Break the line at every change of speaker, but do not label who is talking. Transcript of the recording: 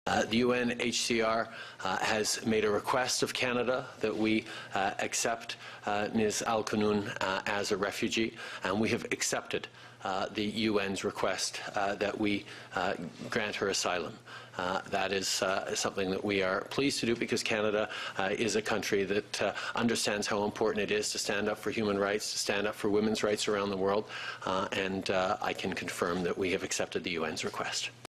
The UNHCR has made a request of Canada that we accept Ms. Al-Qanoun as a refugee, and we have accepted the UN's request that we grant her asylum. That is something that we are pleased to do because Canada is a country that understands how important it is to stand up for human rights, to stand up for women's rights around the world, and I can confirm that we have accepted the UN's request.